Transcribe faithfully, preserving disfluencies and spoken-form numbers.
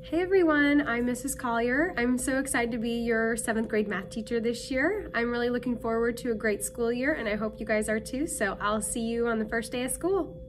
Hey everyone, I'm Missus Collier. I'm so excited to be your seventh grade math teacher this year. I'm really looking forward to a great school year and I hope you guys are too, so I'll see you on the first day of school.